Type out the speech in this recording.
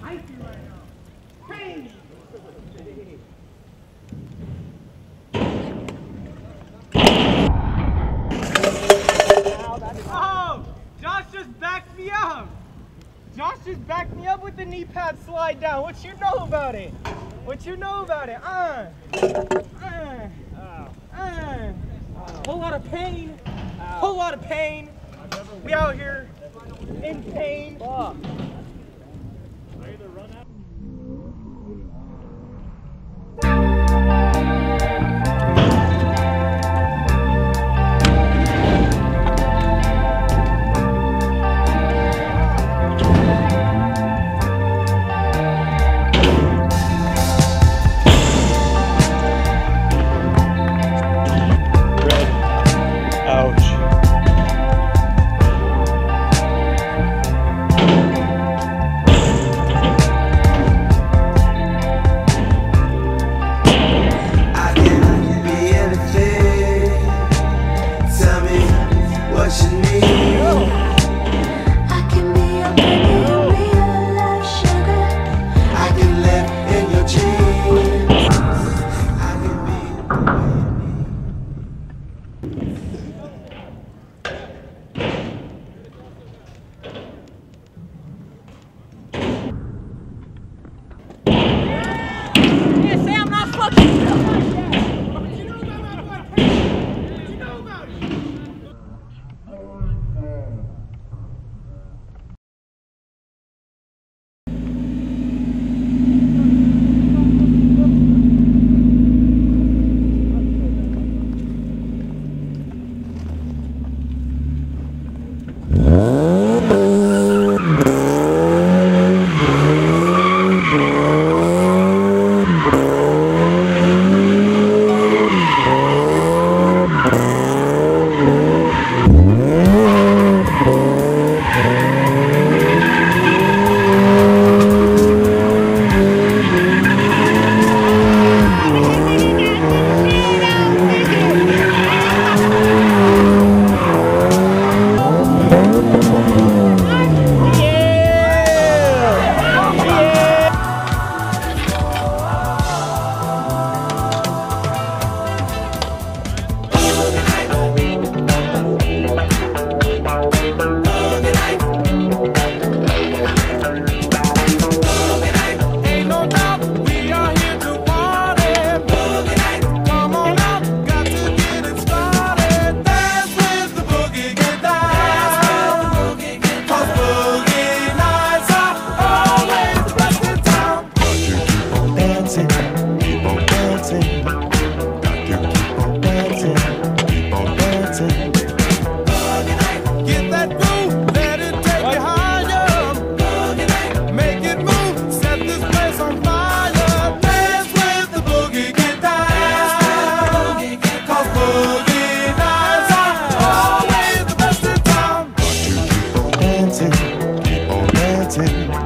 Oh, Josh just backed me up. Josh just backed me up with the knee pad slide down. What you know about it? What you know about it? Whole lot of pain. Whole lot of pain. We out here in pain. Keep on dancing.